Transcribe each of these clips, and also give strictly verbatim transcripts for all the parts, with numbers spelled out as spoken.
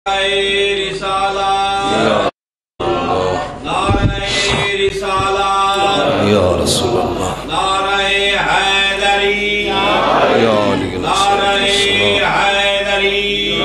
رسالات نعرہ رسالات یا رسول اللہ نعرہ حیدری یا علی نعرہ حیدری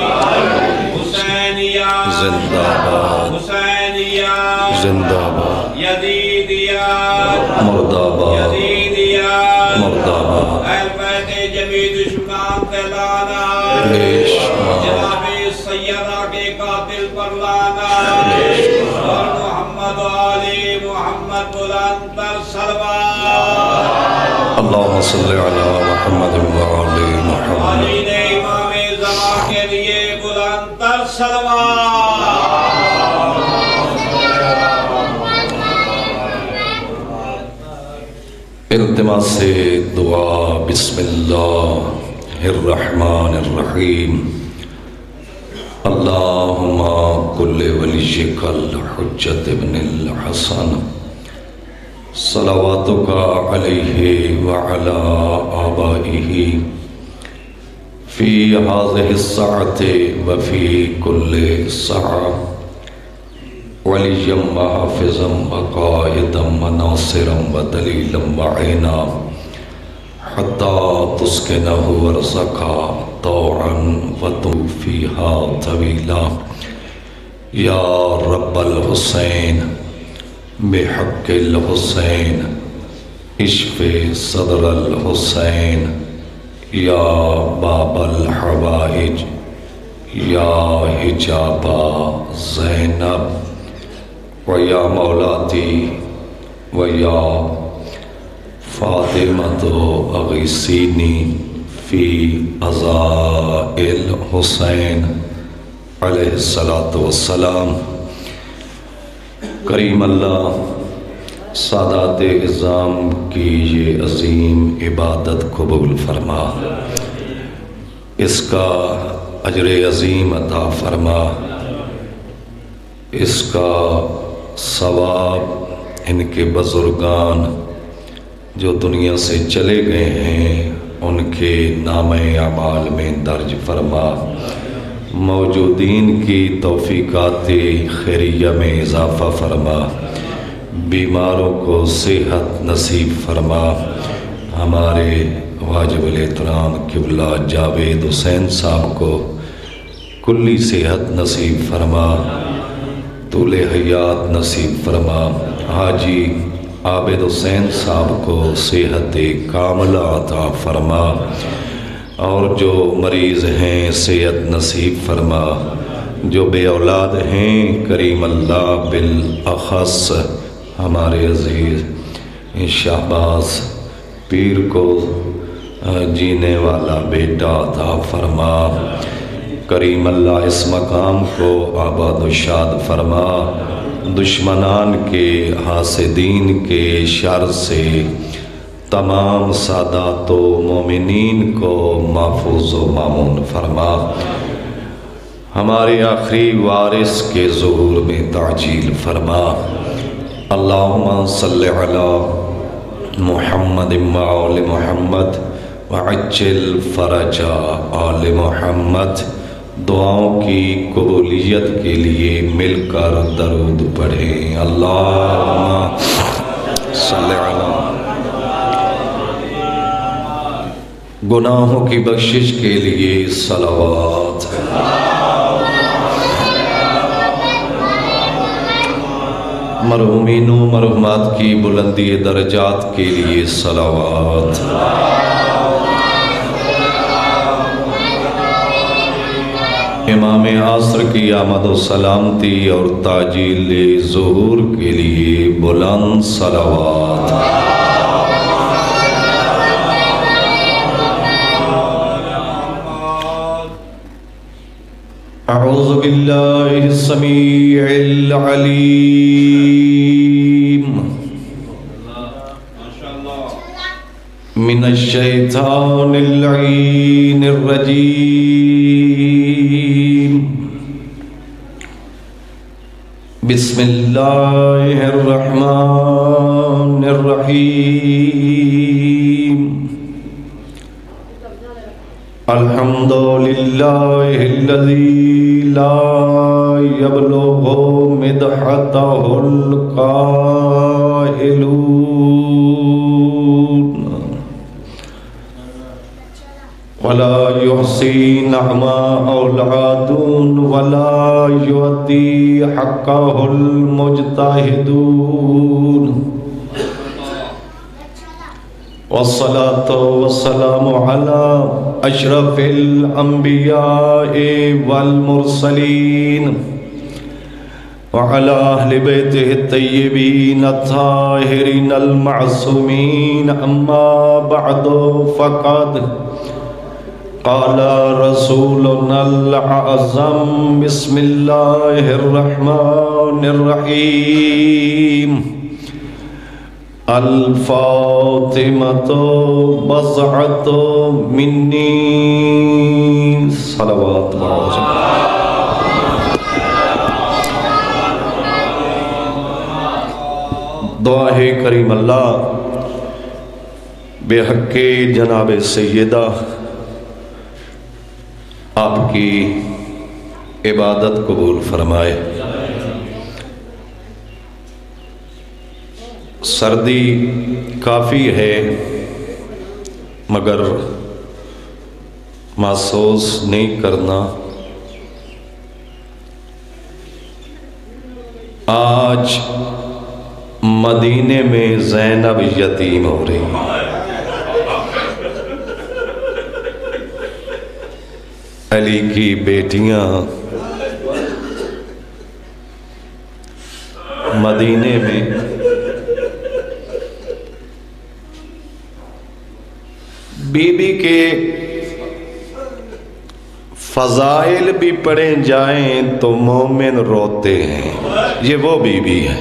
حسینیہ زندہ باد حسینیہ زندہ باد یزیدیہ مردہ باد یزیدیہ مردہ باد اہل بیت جمید شکام تلانا جناب سیدہ کے قاتل پر لانا اور محمد علی محمد بلند پر صلوات اللہم صلی علی محمد وعلی محمد علی نے امام زمان کے لیے بلند پر صلوات التماس سے دعا بسم اللہ الرحمن الرحیم اللہم کل ولیک الحجت ابن الحسن صلواتک علیہ وعلا آبائہ فی هذه الساعة وفی کل ساعة ولیا وحافظا وقائدا وناصرا ودلیلا وعینا حتی تسکنہ ورزقا طوعا وتوفیہا طویلا یا رب الحسین بحق الحسین اشف صدر الحسین یا باب الحوائج یا حجاب زینب ویا مولاتی ویا فاطمۃ اغیثینی فی عزائل حسین علیہ السلام. کریم اللہ سادات اعظام کی یہ عظیم عبادت قبول فرما، اس کا اجر عظیم عطا فرما، اس کا ثواب ان کے بزرگان جو دنیا سے چلے گئے ہیں ان کے نام اعمال میں درج فرما، موجودین کی توفیقات خیریہ میں اضافہ فرما، بیماروں کو صحت نصیب فرما، ہمارے واجب الاحترام قبلہ جاوید حسین صاحب کو کلی صحت نصیب فرما، طول حیات نصیب فرما، حاجی عابد حسین صاحب کو صحت کاملہ عطا فرما، اور جو مریض ہیں صحت نصیب فرما، جو بے اولاد ہیں کریم اللہ بالاخص ہمارے عزیز شہباز پیر کو جینے والا بیٹا عطا فرما، کریم اللہ اس مقام کو آباد و شاد فرما، دشمنان کے حاسدین کے شر سے تمام سادات و مومنین کو محفوظ و مامون فرما، ہمارے آخری وارث کے ظہور میں تعجیل فرما. اللہم صلی علی محمد وآل محمد وعجل فرج آل محمد. دعاؤں کی قبولیت کے لیے مل کر درود پڑھیں. اللہم صلی علی. گناہوں کی بخشش کے لیے صلوات. مرحومین و مرحومات کی بلندی درجات کے لیے صلوات. امام عصر کی آمد و سلامتی اور تاجیل ظہور کے لیے بلند صلوات. اعوذ باللہ السمیع العلیم من الشیطان اللعین الرجیم. بسم اللہ الرحمن الرحیم. الحمد للہ الذی لا يبلغ مدحته القائلون ولا يحصي نعما أولادون ولا يؤدي حقه المجتهدون والصلاة والسلام على أشرف الأنبياء والمرسلين وعلى أهل بيته الطيبين الطاهرين المعصومين أما بعد فقد قال رسولنا الأعظم بسم الله الرحمن الرحيم الفاطمة بضعة مني صلوات دعا ہے کریم اللہ بے حق جناب سیدہ آپ کی عبادت قبول فرمائے. سردی کافی ہے مگر محسوس نہیں کرنا. آج مدینے میں زینب یتیم ہو رہی ہے. علی کی بیٹیاں مدینے میں بی بی کے فضائل بھی پڑھے جائیں تو مومن روتے ہیں. یہ وہ بی بی ہے.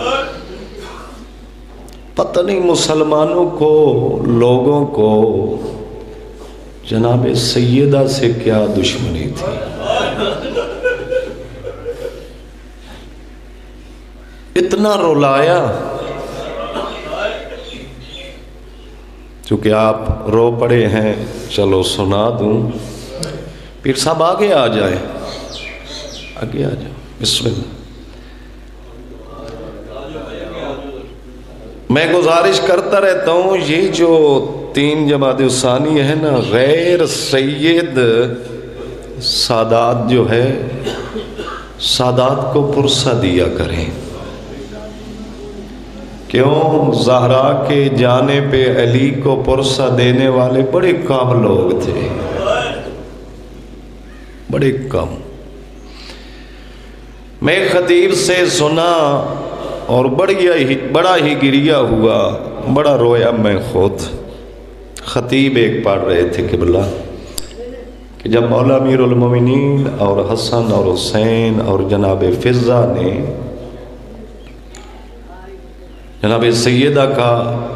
پتہ نہیں مسلمانوں کو لوگوں کو جناب سیدہ سے کیا دشمنی تھی. اتنا رلایا. چونکہ آپ رو پڑے ہیں چلو سنا دوں. پیر صاحب آگے آ جائیں, آگے آ جائیں. بسم اللہ. میں گزارش کرتا رہتا ہوں یہ جو تین جماعت ثانی ہے نا, غیر سید سادات جو ہے سادات کو پرسہ دیا کریں. کیوں؟ زہرا کے جانے پہ علی کو پرسہ دینے والے بڑے کم لوگ تھے, بڑے کم. میں خطیب سے سنا اور بڑا ہی گریا ہوا, بڑا رویا میں خود. خطیب ایک پڑھ رہے تھے قبلہ کہ جب مولا امیر المومنین اور حسن اور حسین اور جناب فضہ نے جناب سیدہ کا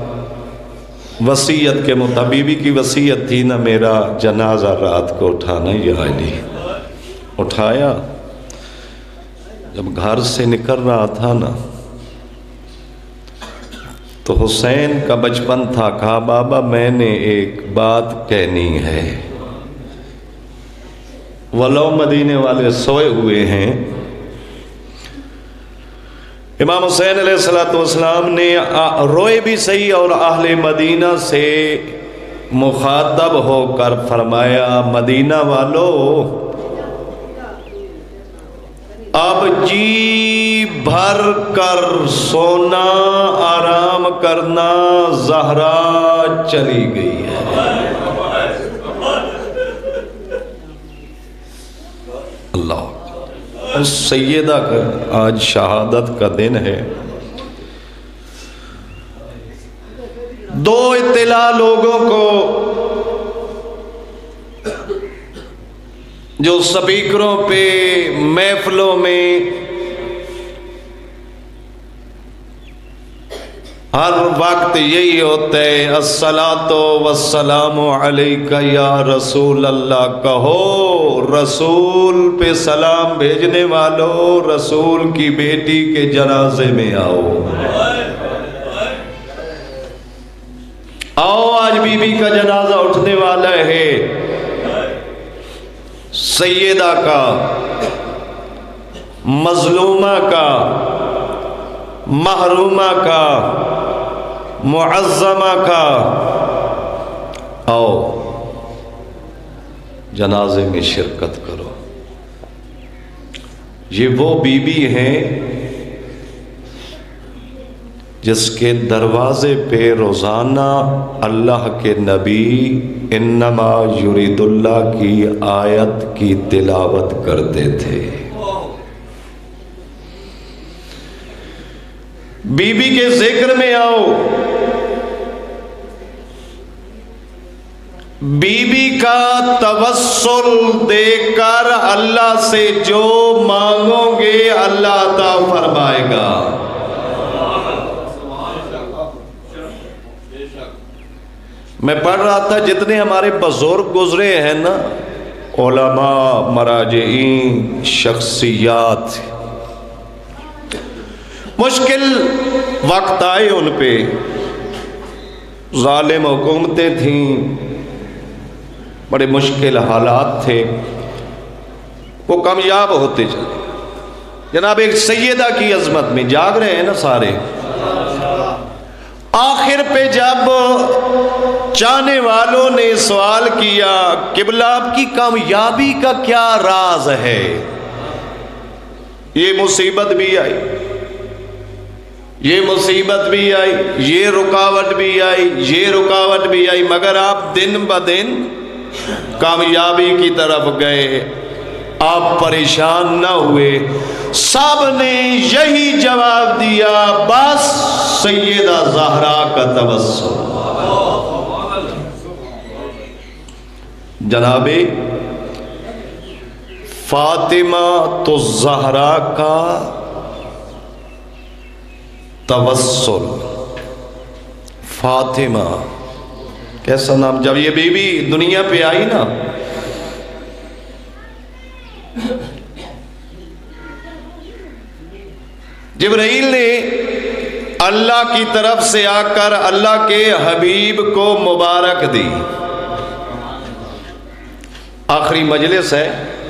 وصیت کے مطابق کی وصیت تھی نا, میرا جنازہ رات کو اٹھانا. یا علی اٹھایا. جب گھر سے نکل رہا تھا نا تو حسین کا بچپن تھا. کہا بابا میں نے ایک بات کہنی ہے. ولو مدینے والے سوئے ہوئے ہیں. امام حسین علیہ السلام نے روئے بھی صحیح اور اہل مدینہ سے مخاطب ہو کر فرمایا مدینہ والو اب جی بھر کر سونا آرام کرنا, زہرا چلی گئی ہے. اللہ اس سیدہ کا آج شہادت کا دن ہے. دو اطلاع لوگوں کو جو سپیکروں پہ محفلوں میں ہر وقت یہی ہوتا ہے الصلاۃ والسلام علیک یا رسول اللہ. کہو رسول پہ سلام بھیجنے والو رسول کی بیٹی کے جنازے میں آؤ. آؤ آج بی بی کا جنازہ اٹھنے والا ہے, سیدہ کا. مظلومہ کا، محرومہ کا، معظمہ کا، آؤ جنازے میں شرکت کرو۔ یہ وہ بی بی ہیں جس کے دروازے پہ روزانہ اللہ کے نبی انما یرید اللہ کی آیت کی تلاوت کرتے تھے۔ بی بی کے ذکر میں آؤ، بی بی کا توسل دیکھ کر اللہ سے جو مانگو گے اللہ عطا فرمائے گا۔ میں پڑھ رہا تھا جتنے ہمارے بزرگ گزرے ہیں نا، علماء، مراجعین، شخصیات، مشکل وقت آئے ان پہ، ظالم حکومتیں تھیں، بڑے مشکل حالات تھے، وہ کامیاب ہوتے چلے۔ جناب ایک سیدہ کی عظمت میں جاگ رہے ہیں نا سارے، آخر پہ جب چاہنے والوں نے سوال کیا قبلہ آپ کی کامیابی کا کیا راز ہے، یہ مصیبت بھی آئی، یہ مصیبت بھی آئی، یہ رکاوٹ بھی آئی، یہ رکاوٹ بھی آئی، مگر آپ دن بدن کامیابی کی طرف گئے، آپ پریشان نہ ہوئے۔ سب نے یہی جواب دیا، بس سیدہ زہرا کا توسل، جناب فاطمہ تو زہرا کا توسل۔ فاطمہ کیسا نام، جب یہ بی بی دنیا پہ آئی نا، جبرائیل نے اللہ کی طرف سے آ کر اللہ کے حبیب کو مبارک دی۔ آخری مجلس ہے،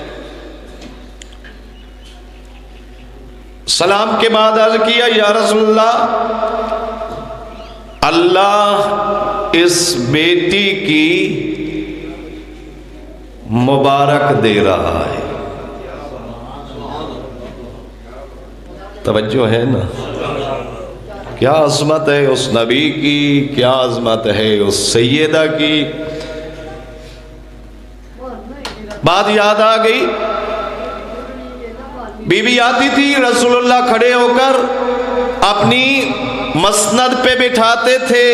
سلام کے بعد عرض کیا یا رسول اللہ، اللہ اس بیٹی کی مبارک دے رہا ہے۔ توجہ ہے نا، کیا عظمت ہے اس نبی کی، کیا عظمت ہے اس سیدہ کی۔ بات یاد آ گئی، بی بی آتی تھی، رسول اللہ کھڑے ہو کر اپنی مسند پہ بٹھاتے تھے۔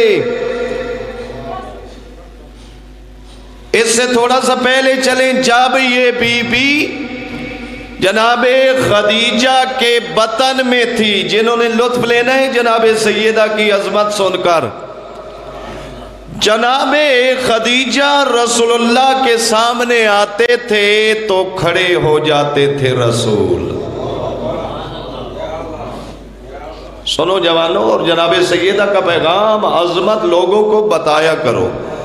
اس سے تھوڑا سا پہلے چلیں، جب یہ بی بی جناب خدیجہ کے بطن میں تھی، جنہوں نے لطف لینا ہے جناب سیدہ کی عظمت سن کر، جناب خدیجہ رسول اللہ کے سامنے آتے تھے تو کھڑے ہو جاتے تھے رسول۔ سنو جوانوں، اور جناب سیدہ کا پیغام، عظمت لوگوں کو بتایا کرو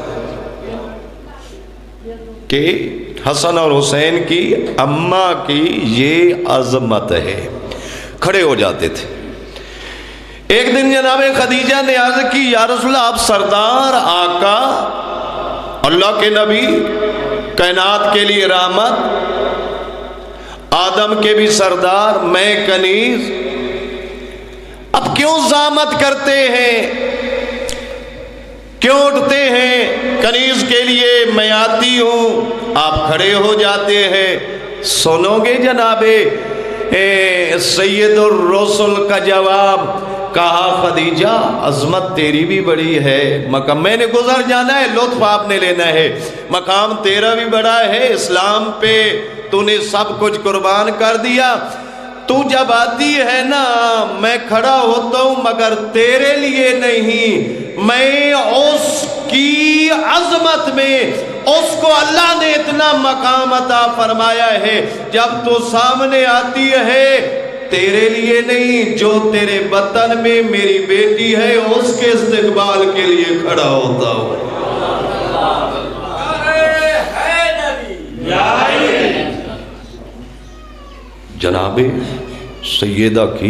کہ حسن اور حسین کی اماں کی یہ عظمت ہے۔ کھڑے ہو جاتے تھے۔ ایک دن جناب خدیجہ نے عرض کی یا رسول اللہ، آپ سردار، آقا، اللہ کے نبی، کائنات کے لیے رحمت، آدم کے بھی سردار، میں کنیز، اب کیوں زحمت کرتے ہیں، کیوں اٹھتے ہیں؟ کنیز کے لیے میں آتی ہوں، آپ کھڑے ہو جاتے ہیں۔ سنو گے جناب سید الرسل کا جواب؟ کہا خدیجہ عظمت تیری بھی بڑی ہے، مقام میں نے گزر جانا ہے، لطف آپ نے لینا ہے، مقام تیرا بھی بڑا ہے، اسلام پہ تو نے سب کچھ قربان کر دیا، تو جب آتی ہے نا میں کھڑا ہوتا ہوں مگر تیرے لیے نہیں، میں اس کی عظمت میں، اس کو اللہ نے اتنا مقام عطا فرمایا ہے، جب تو سامنے آتی ہے تیرے لیے نہیں، جو تیرے بطن میں میری بیٹی ہے اس کے استقبال کے لیے کھڑا ہوتا ہوں۔ جناب سیدہ کی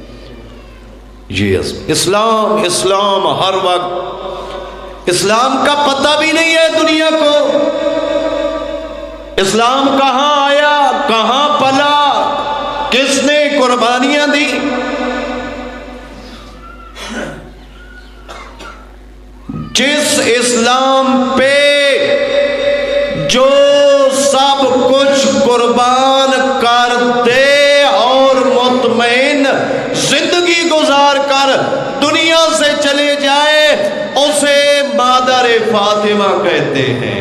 یہ عظمت. اسلام اسلام ہر وقت اسلام کا پتہ بھی نہیں ہے دنیا کو. اسلام کہاں آیا، کہاں پلا، کس نے قربانیاں دی. جس اسلام پہ جو سب کچھ قربان کر دے اور مطمئن زندگی گزار کر دنیا سے چلے جائے، اسے مادر فاطمہ کہتے ہیں.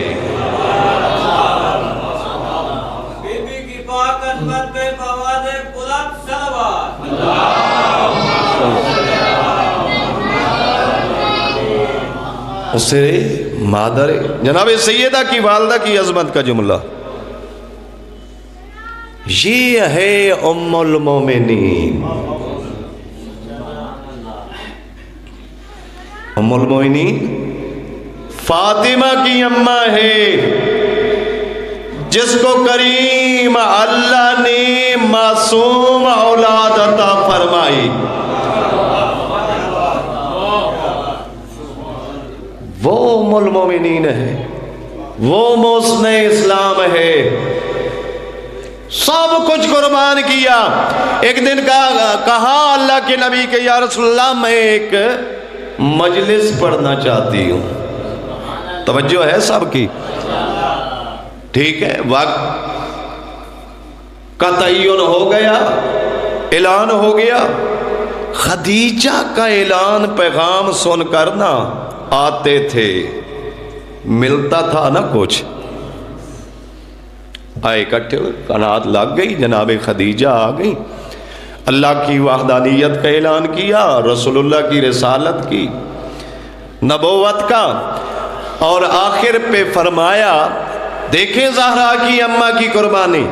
بی بی کی پاک عظمت پہ فواد بلند صلوات. اسے مادر جناب سیدہ کی والدہ کی عظمت کا جملہ یہ ہے ام المومنین. ام المومنین فاطمہ کی اماں ہے، جس کو کریم اللہ نے معصوم اولاد عطا فرمائی. وہ ام المومنین ہے، وہ محسن اسلام ہے. سب کچھ قربان کیا. ایک دن کہا اللہ کے نبی کے یا رسول اللہ میں ایک مجلس پڑھنا چاہتی ہوں. توجہ ہے سب کی؟ ٹھیک ہے. وقت کا تعین ہو گیا، اعلان ہو گیا. خدیجہ کا اعلان پیغام سن کر نا آتے تھے، ملتا تھا نا کچھ. آئے اکٹھے قناعت لگ گئی، جناب خدیجہ آ گئی، اللہ کی وحدانیت کا اعلان کیا، رسول اللہ کی رسالت کی، نبوت کا، اور آخر پہ فرمایا دیکھیں زہرا کی اماں کی قربانی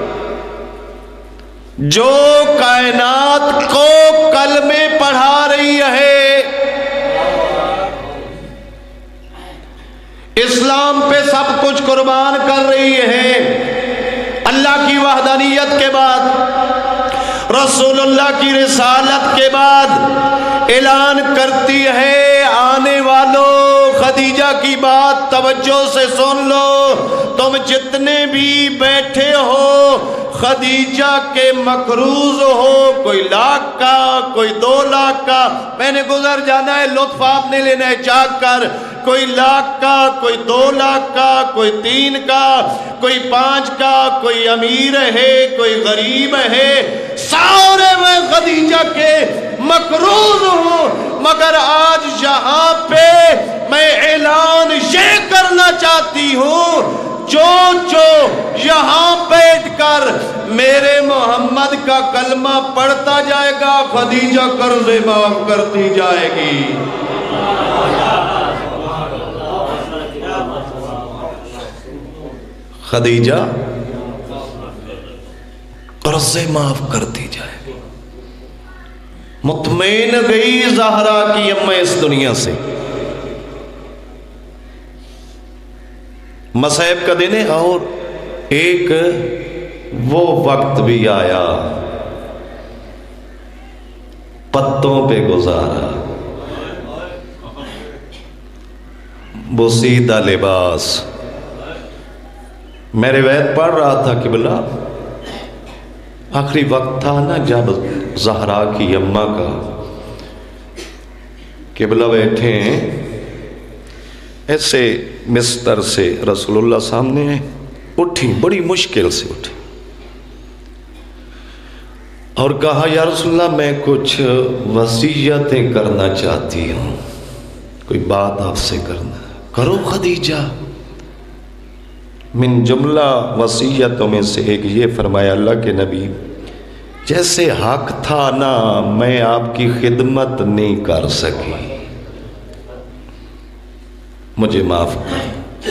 جو کائنات کو کلمے پڑھا رہی ہے، اسلام پہ سب کچھ قربان کر رہی ہے. اللہ کی وحدانیت کے بعد، رسول اللہ کی رسالت کے بعد اعلان کرتی ہے آنے والوں خدیجہ کی بات توجہ سے سن لو. تم جتنے بھی بیٹھے ہو خدیجہ کے مقروض ہو، کوئی لاکھ کا، کوئی دو لاکھ کا، میں نے گزر جانا ہے، لطف آپ نے لینا ہے چاک کر. کوئی لاکھ کا، کوئی دو لاکھ کا، کوئی تین کا، کوئی پانچ کا، کوئی امیر ہے، کوئی غریب ہے، سارے میں خدیجہ کے مقروض ہوں. مگر آج یہاں پہ میں اعلان یہ کرنا چاہتی ہوں، جو جو یہاں بیٹھ کر میرے محمد کا کلمہ پڑھتا جائے گا خدیجہ قرض معاف کرتی جائے گی. خدیجہ قرض معاف کرتی جائے گی. مطمئن گئی زہرا کی اماں اس دنیا سے. مصائب کا دن ہے اور ایک وہ وقت بھی آیا پتوں پہ گزارا، بوسیدہ لباس. میں روایت پڑھ رہا تھا کہ بلا آخری وقت تھا نا جب زہرا کی اماں کا، کہ بلا بیٹھے ہیں ایسے مستر سے، رسول اللہ سامنے ہیں، اٹھی بڑی مشکل سے اٹھی اور کہا یا رسول اللہ میں کچھ وصیتیں کرنا چاہتی ہوں، کوئی بات آپ سے کرنا. کرو خدیجہ. من جملہ وصیتوں میں سے ایک یہ فرمایا اللہ کے نبی جیسے حق تھا نا میں آپ کی خدمت نہیں کر سکی، مجھے معاف کر.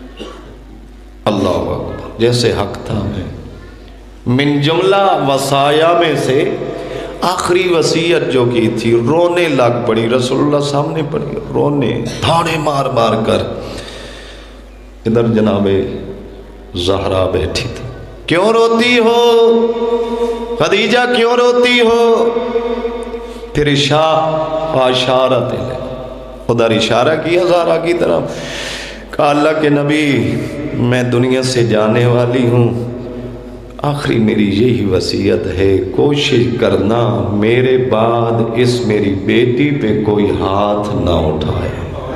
اللہ اکبر. جیسے حق تھا میں. من جملہ وصایا میں سے آخری وصیت جو کی تھی، رونے لگ پڑی، رسول اللہ سامنے پڑی، رونے دھاڑے مار مار کر. ادھر جناب زہرا بیٹھی تھی. کیوں روتی ہو؟ خدیجہ کیوں روتی ہو؟ پھر اشارت ہے، ادھر اشارہ کیا زہرا کی طرف، کہا اللہ کے نبی میں دنیا سے جانے والی ہوں، آخری میری یہی وصیت ہے، کوشش کرنا میرے بعد اس میری بیٹی پہ کوئی ہاتھ نہ اٹھائے۔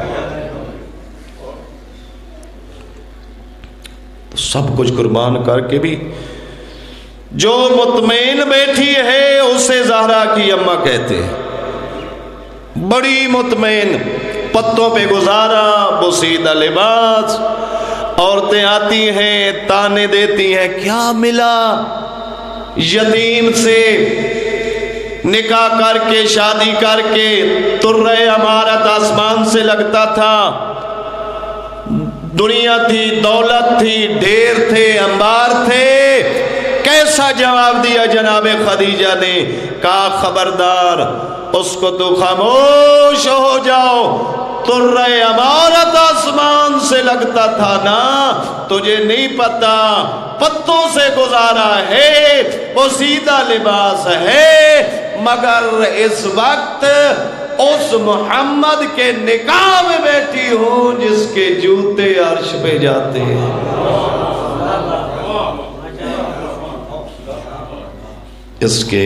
تو سب کچھ قربان کر کے بھی جو مطمئن بیٹھی ہے اسے زہرا کی اماں کہتے ہیں، بڑی مطمئن، پتوں پہ گزارا، بوسیدہ لباس، عورتیں آتی ہیں تانے دیتی ہیں، کیا ملا؟ یتیم سے نکاح کر کے شادی کر کے ترہ امارت آسمان سے لگتا تھا، دنیا تھی، دولت تھی، ڈھیر تھے، انبار تھے، کیسا جواب دیا جناب خدیجہ نے؟ کہا خبردار اس کو تو خاموش ہو جاؤ، ترہ امارت آسمان سے لگتا تھا نا، تجھے نہیں پتا، پتوں سے گزارا ہے، بوسیدہ لباس ہے، مگر اس وقت اس محمد کے نکاح میں بیٹھی ہوں جس کے جوتے عرش پہ جاتے ہیں۔ اس کے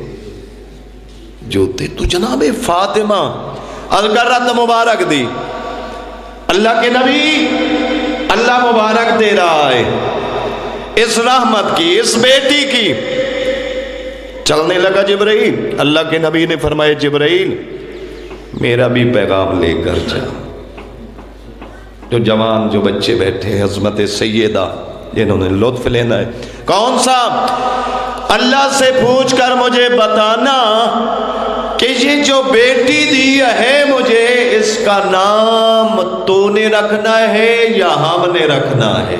جوتے تو جناب فاطمہ الکرت مبارک دی، اللہ کے نبی اللہ مبارک دے رہا ہے اس رحمت کی، اس بیٹی کی۔ چلنے لگا جبرائیل، اللہ کے نبی نے فرمایا جبرائیل میرا بھی پیغام لے کر جا۔ جو جوان جو بچے بیٹھے عظمت سیدہ جنہوں نے لطف لینا ہے، کون سا؟ اللہ سے پوچھ کر مجھے بتانا کہ یہ جو بیٹی دی ہے مجھے، اس کا نام تو نے رکھنا ہے یا ہم نے رکھنا ہے،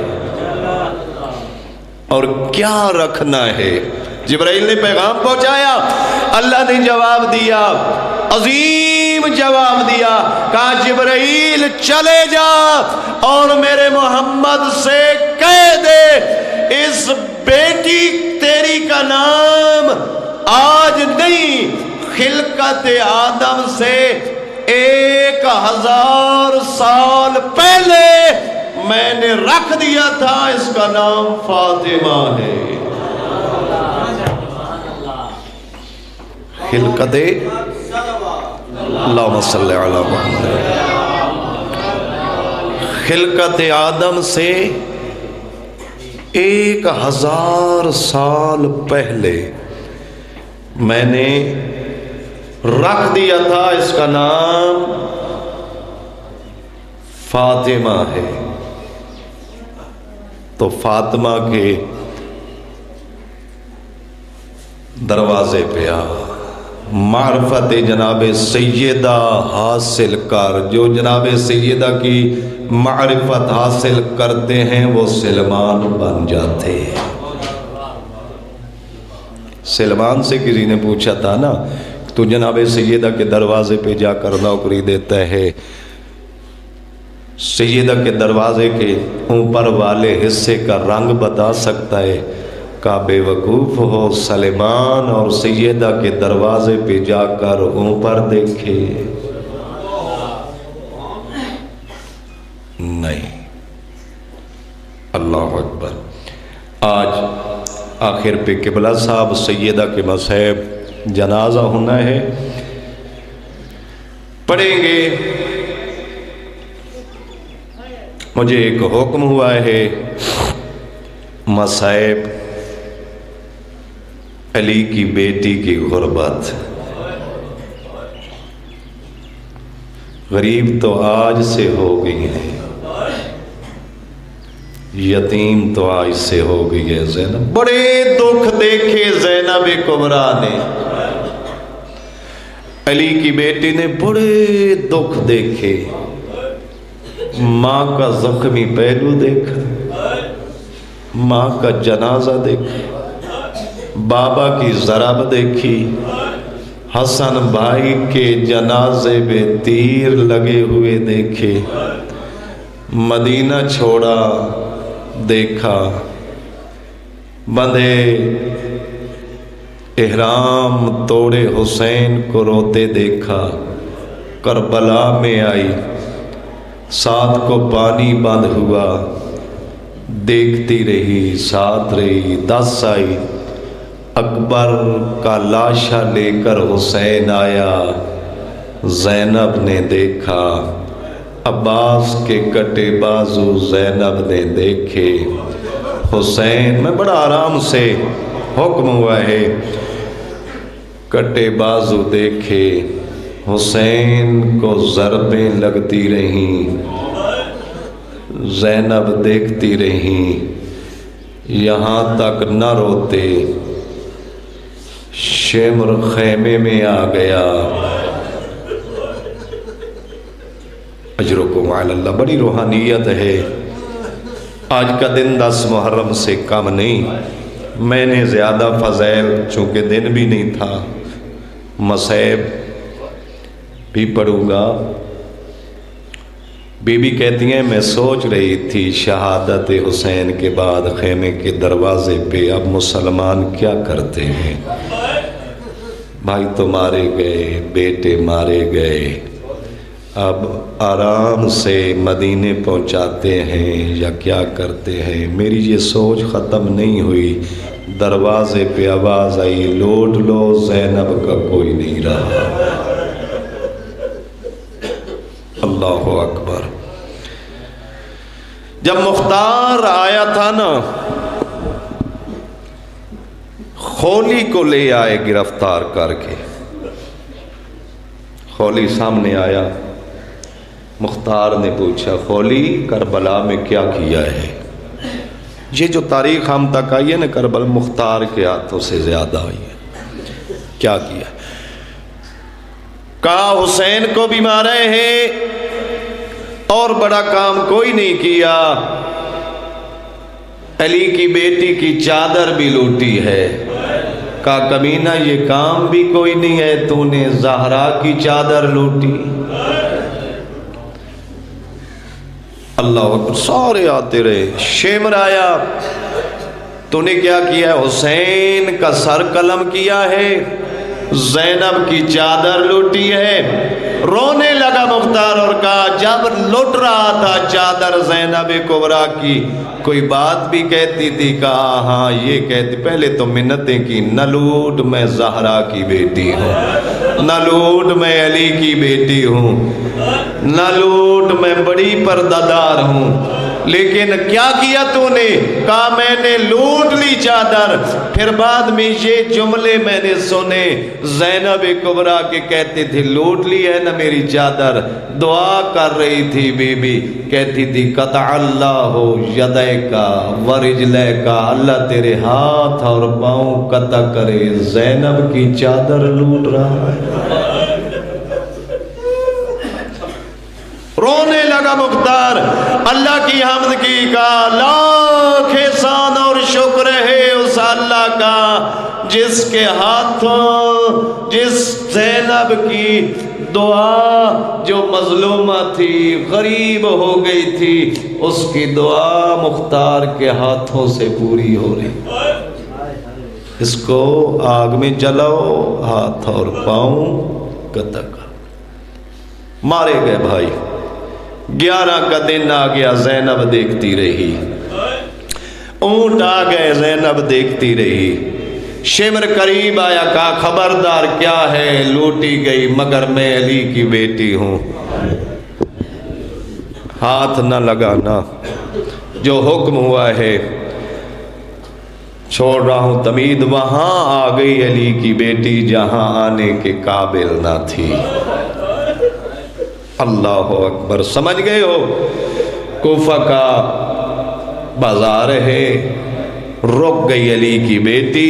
اور کیا رکھنا ہے؟ جبرائیل نے پیغام پہنچایا، اللہ نے جواب دیا، عظیم جواب دیا، کہا جبرائیل چلے جا اور میرے محمد سے کہہ دے اس بیٹی تیری کا نام آج نہیں، خلقت آدم سے ایک ہزار سال پہلے میں نے رکھ دیا تھا، اس کا نام فاطمہ ہے۔ خلقت اللہم صلی علی محمد، خلقت آدم سے ایک ہزار سال پہلے میں نے رکھ دیا تھا، اس کا نام فاطمہ ہے۔ تو فاطمہ کے دروازے پہ آ، معرفت جناب سیدہ حاصل کر، جو جناب سیدہ کی معرفت حاصل کرتے ہیں وہ سلمان بن جاتے ہیں۔ سلمان سے کسی نے پوچھا تھا نا، تو جناب سیدہ کے دروازے پہ جا کر نوکری دیتا ہے، سیدہ کے دروازے کے اوپر والے حصے کا رنگ بتا سکتا ہے؟ کا بے وقوف ہو، سلیمان اور سیدہ کے دروازے پہ جا کر اوپر دیکھے، نہیں۔ اللہ اکبر۔ آج آخر پہ قبلہ صاحب سیدہ کے مصحف جنازہ ہونا ہے، پڑھیں گے۔ مجھے ایک حکم ہوا ہے، مصائب علی کی بیٹی کی غربت، غریب تو آج سے ہو گئی ہے، یتیم تو آج سے ہو گئی ہے زینب۔ بڑے دکھ دیکھے زینب کبریٰ نے، علی کی بیٹی نے بڑے دکھ دیکھے، ماں کا زخمی پہلو دیکھا، ماں کا جنازہ دیکھا، بابا کی ضرب دیکھی، حسن بھائی کے جنازے میں تیر لگے ہوئے دیکھے، مدینہ چھوڑا دیکھا، بندے احرام توڑے حسین کو روتے دیکھا، کربلا میں آئی، ساتھ کو پانی بند ہوا، دیکھتی رہی، ساتھ رہی، دس آئی، اکبر کا لاشا لے کر حسین آیا، زینب نے دیکھا، عباس کے کٹے بازو زینب نے دیکھے، حسین میں بڑا آرام سے حکم ہوا ہے، کٹے بازو دیکھے، حسین کو ضربیں لگتی رہیں، زینب دیکھتی رہیں، یہاں تک نہ روتے، شمر خیمے میں آ گیا۔ اجرکم علی اللہ، بڑی روحانیت ہے۔ آج کا دن دس محرم سے کم نہیں، میں نے زیادہ فضائل چونکہ دن بھی نہیں تھا، مصائب بھی پڑھوں گا۔ بی بی کہتی ہیں میں سوچ رہی تھی شہادت حسین کے بعد خیمے کے دروازے پہ اب مسلمان کیا کرتے ہیں، بھائی تو مارے گئے، بیٹے مارے گئے، اب آرام سے مدینے پہنچاتے ہیں یا کیا کرتے ہیں۔ میری یہ سوچ ختم نہیں ہوئی، دروازے پہ آواز آئی لوٹ لو، زینب کا کوئی نہیں رہا۔ اللہ اکبر۔ جب مختار آیا تھا نا، خولی کو لے آئے گرفتار کر کے، خولی سامنے آیا، مختار نے پوچھا خولی کربلا میں کیا کیا ہے؟ یہ جو تاریخ ہم تک آئی ہے نا کربلا مختار کے ہاتھوں سے زیادہ آئی ہے، کیا کیا؟ کہا حسین کو بھی مارے ہیں اور بڑا کام کوئی نہیں کیا، علی کی بیٹی کی چادر بھی لوٹی ہے۔ کہا کمینہ یہ کام بھی کوئی نہیں ہے، تو نے زہرا کی چادر لوٹی۔ اللہ اکبر، سارے آتے رہے۔ شمر آیا، تو نے کیا کیا ہے؟ حسین کا سر قلم کیا ہے، زینب کی چادر لوٹی ہے۔ رونے لگا مختار اور کہا جب لوٹ رہا تھا چادر زینب کبریٰ کی کوئی بات بھی کہتی تھی؟ کہا ہاں یہ کہتی، پہلے تو منتیں کی، نہ لوٹ میں زہرا کی بیٹی ہوں، نہ لوٹ میں علی کی بیٹی ہوں، نہ لوٹ میں بڑی پردہ ہوں، لیکن کیا کیا تو نے؟ کہا میں نے لوٹ لی چادر۔ پھر بعد میں یہ جملے میں نے سنے، زینب کبریٰ کے کہتے تھے لوٹ لی ہے نا میری چادر، دعا کر رہی تھی بی بی، کہتی تھی قطع اللہ یدیک ورجلیک، اللہ تیرے ہاتھ اور پاؤں قطع کرے، زینب کی چادر لوٹ رہا ہے۔ رونے لگا مختار، اللہ کی حمد کی، کہا لاکھ احسان اور شکر ہے اس اللہ کا جس کے ہاتھوں، جس زینب کی دعا جو مظلومہ تھی، غریب ہو گئی تھی، اس کی دعا مختار کے ہاتھوں سے پوری ہو رہی۔ اس کو آگ میں جلاؤ، ہاتھ اور پاؤں قطع کر۔ مارے گئے بھائی۔ گیارہ کا دن آ گیا، زینب دیکھتی رہی، اونٹ آ گئے، زینب دیکھتی رہی۔ شمر قریب آیا، کہا خبردار کیا ہے؟ لوٹی گئی مگر میں علی کی بیٹی ہوں، ہاتھ نہ لگانا، جو حکم ہوا ہے چھوڑ رہا ہوں تمید۔ وہاں آ گئی علی کی بیٹی جہاں آنے کے قابل نہ تھی۔ اللہ اکبر، سمجھ گئے ہو؟ کوفہ کا بازار ہے، رک گئی علی کی بیٹی،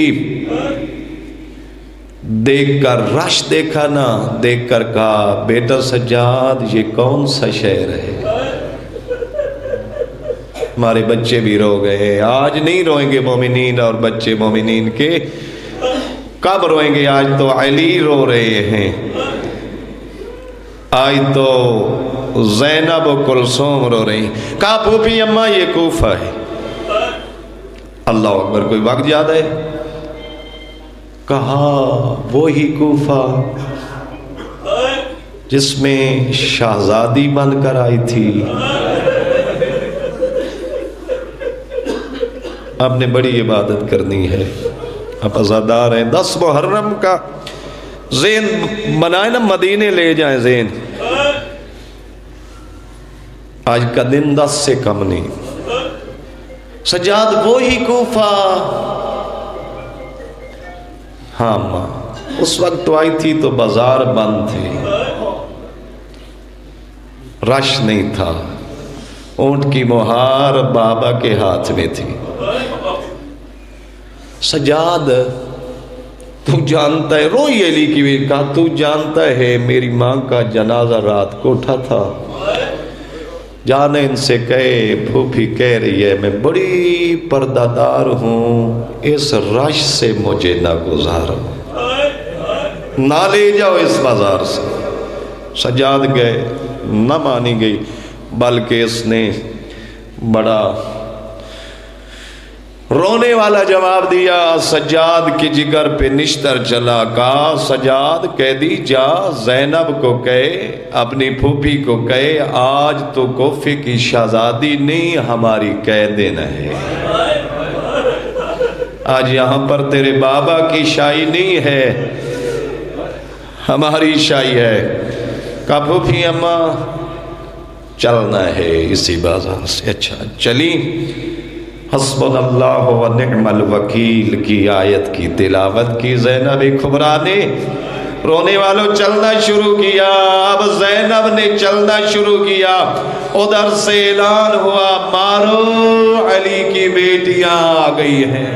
دیکھ کر رش دیکھا نا، دیکھ کر کہا بیٹا سجاد یہ کون سا شہر ہے؟ ہمارے بچے بھی رو گئے۔ آج نہیں روئیں گے مومنین اور بچے مومنین کے، کب روئیں گے؟ آج تو علی رو رہے ہیں، آج تو زینب و کلثوم رو رہی۔ کہا پھوپھی اماں یہ کوفہ ہے۔ اللہ اکبر، کوئی وقت یاد ہے؟ کہا وہی کوفہ جس میں شہزادی بن کر آئی تھی، آپ نے بڑی عبادت کرنی ہے، آپ عزادار ہیں، دس محرم کا زین بنائے نا، مدینے لے جائیں زین، آج کا دن دس سے کم نہیں۔ سجاد وہی کوفہ، ہاں ماں اس وقت تو آئی تھی تو بازار بند تھے، رش نہیں تھا، اونٹ کی مہار بابا کے ہاتھ میں تھی۔ سجاد تو جانتا ہے، روئی علی کی بھی کہا تو جانتا ہے میری ماں کا جنازہ رات کو اٹھا تھا، جانے ان سے کہے پھوپھی کہہ رہی ہے میں بڑی پردہ دار ہوں، اس رش سے مجھے نہ گزارو، نہ لے جاؤ اس بازار سے۔ سجاد گئے، نہ مانی گئی، بلکہ اس نے بڑا رونے والا جواب دیا۔ سجاد کی جگر پہ نشتر چلا، کہا سجاد کہہ دی جا زینب کو کہے، اپنی پھوپھی کو کہے آج تو کوفے کی شہزادی نہیں ہماری قیدین ہے، آج یہاں پر تیرے بابا کی شاہی نہیں ہے ہماری شاہی ہے۔ کہا پھوپھی اماں چلنا ہے اسی بازار سے۔ اچھا چلی، حسبنا اللہ و نعم الوکیل کی آیت کی تلاوت کی زینب کبریٰ نے، رونے والوں چلنا شروع کیا۔ اب زینب نے چلنا شروع کیا، ادھر سے اعلان ہوا مارو علی کی بیٹیاں آ گئی ہیں۔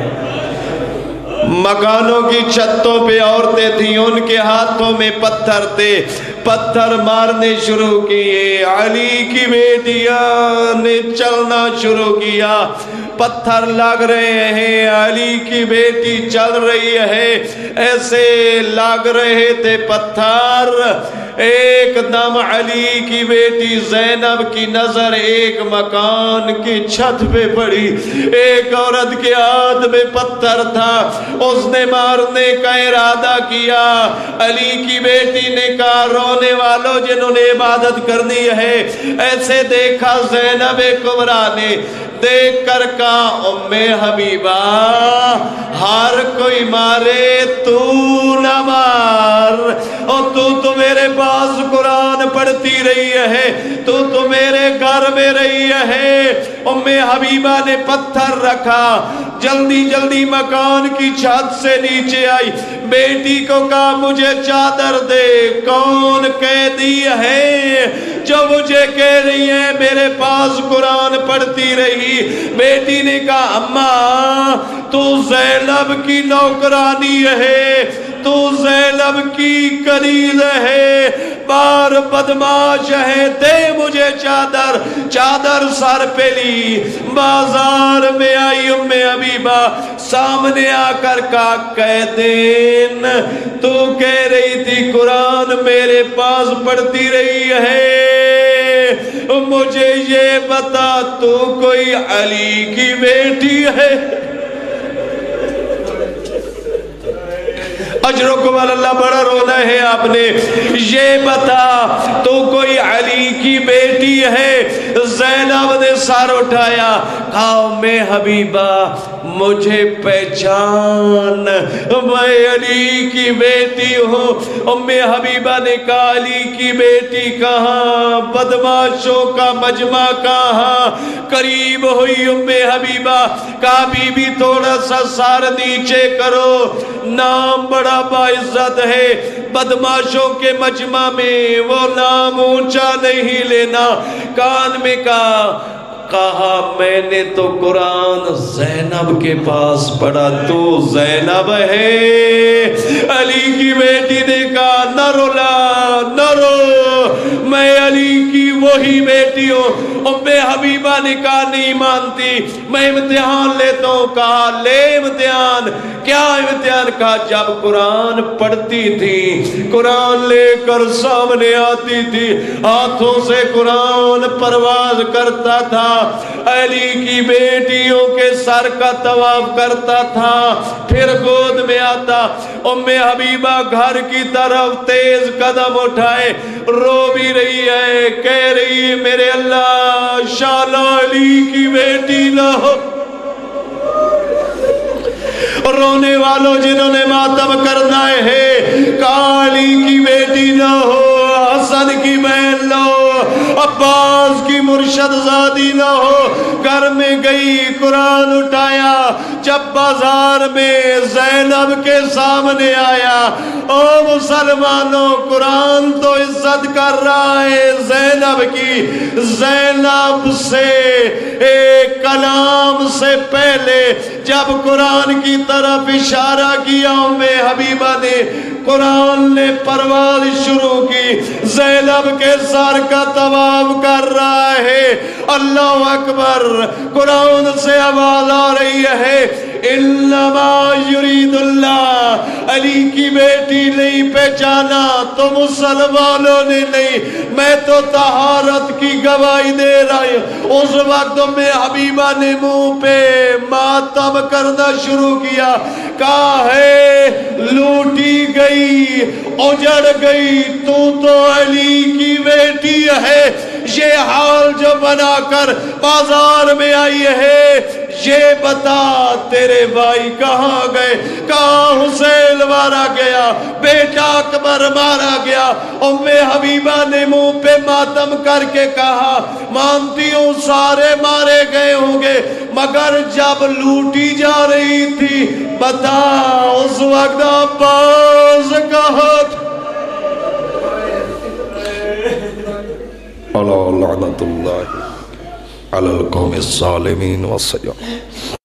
مکانوں کی چھتوں پہ عورتیں تھیں، ان کے ہاتھوں میں پتھر تھے، پتھر مارنے شروع کیے۔ علی کی بیٹیاں نے چلنا شروع کیا، پتھر لگ رہے ہیں، علی کی بیٹی چل رہی ہے، ایسے لگ رہے تھے پتھر۔ ایک دم علی کی بیٹی زینب کی نظر ایک مکان کی چھت پہ پڑی، ایک عورت کے ہاتھ میں پتھر تھا، اس نے مارنے کا ارادہ کیا۔ علی کی بیٹی نے کہا رونے والوں جنہوں نے عبادت کرنی ہے، ایسے دیکھا زینب کبریٰ نے، دیکھ کر کہا ام حبیبہ ہر کوئی مارے تو نہ مار، اور تو تو میرے پاس قرآن پڑھتی رہی ہے، تو تو میرے گھر میں رہی ہے۔ ام حبیبہ نے پتھر رکھا، جلدی جلدی مکان کی چھت سے نیچے آئی، بیٹی کو کہا مجھے چادر دے، کون قیدی ہے جو مجھے کہہ رہی ہے میرے پاس قرآن پڑھتی رہی؟ بیٹی نے کہا اماں تو زینب کی نوکرانی ہے، تو زینب کی کنیز ہے، بار بدماش ہے، دے مجھے چادر۔ چادر سر پہ لی، بازار میں آئی ام حبیبہ، سامنے آ کر کہا قیدین تو کہہ رہی تھی قرآن میرے پاس پڑھتی رہی ہے، مجھے یہ بتا تو کوئی علی کی بیٹی ہے؟ اجرکم اللہ، بڑا رونا ہے آپ نے، یہ بتا تو کوئی علی کی بیٹی ہے؟ زینب نے سر اٹھایا، کہا ام حبیبہ مجھے پہچان، میں علی کی بیٹی ہوں۔ ام حبیبہ نے کہا علی کی بیٹی کہاں، بدماشوں کا مجمع کہاں؟ قریب ہوئی ام حبیبہ، کہا بی بی تھوڑا سا سار نیچے کرو، نام بڑا باعزت ہے، بدماشوں کے مجمع میں وہ نام اونچا نہیں لینا۔ کان میں کہا کہا میں نے تو قرآن زینب کے پاس پڑھا، تو زینب ہے؟ علی کی بیٹی نے کہا نہ رولا نہ رو، میں علی کی وہی بیٹی ہوں۔ ام حبیبہ نے کہا نہیں مانتی، میں امتحان لیتا ہوں۔ کہا لے امتحان۔ کیا امتحان؟ کہا جب قرآن پڑھتی تھی، قرآن لے کر سامنے آتی تھی، ہاتھوں سے قرآن پرواز کرتا تھا، علی کی بیٹیوں کے سر کا طواف کرتا تھا، پھر گود میں آتا، ام حبیبہ گھر کی طرف تیز قدم اٹھائے، رو بھی رہی ہے، کہہ رہی ہے میرے اللہ شالا علی کی بیٹی نہ ہو۔ رونے والوں جنہوں نے ماتم کرنا ہے، کہا علی کی بیٹی نہ ہو، حسن کی بہن نہ ہو، عباس کی مرشد زادی نہ ہو۔ گھر میں گئی، قرآن اٹھایا، جب بازار میں زینب کے سامنے آیا، او مسلمانوں قرآن تو عزت کر رہا ہے زینب کی، زینب سے ایک کلام سے پہلے جب قرآن کی طرف اشارہ کیا ام حبیبہ نے، قرآن نے پرواز شروع کی، زینب کے سر کا طواف کر رہا ہے۔ اللہ اکبر، قرآن سے آواز آ رہی ہے، انما یرید اللہ، علی کی بیٹی نہیں پہچانا تو مسلمانوں نے نہیں، میں تو طہارت کی گواہی دے رہا ہوں۔ اس وقت میں حبیبہ نے منہ پہ ماتم کرنا شروع کیا، کہا ہے لوٹی گئی، اجڑ گئی، تو تو علی کی بیٹی ہے، یہ حال جو بنا کر بازار میں آئی ہے، یہ بتا تیرے بھائی کہاں گئے؟ کہاں حسین مارا گیا، بیٹا اکبر مارا گیا۔ ام حبیبہ نے منہ پہ ماتم کر کے کہا مانتی ہوں سارے مارے گئے ہوں گے، مگر جب لوٹی جا رہی تھی بتا اس وقت عباس کہا تھا۔ اللہ لعنت اللہ علی القوم الظالمین والسیاح۔